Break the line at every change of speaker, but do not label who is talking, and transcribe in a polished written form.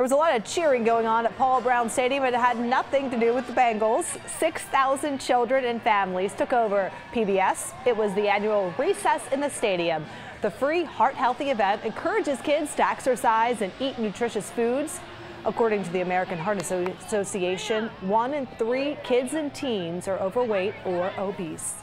There was a lot of cheering going on at Paul Brown Stadium, and it had nothing to do with the Bengals. 6,000 children and families took over PBS. It was the annual Recess in the Stadium. The free heart-healthy event encourages kids to exercise and eat nutritious foods. According to the American Heart Association, 1 in 3 kids and teens are overweight or obese.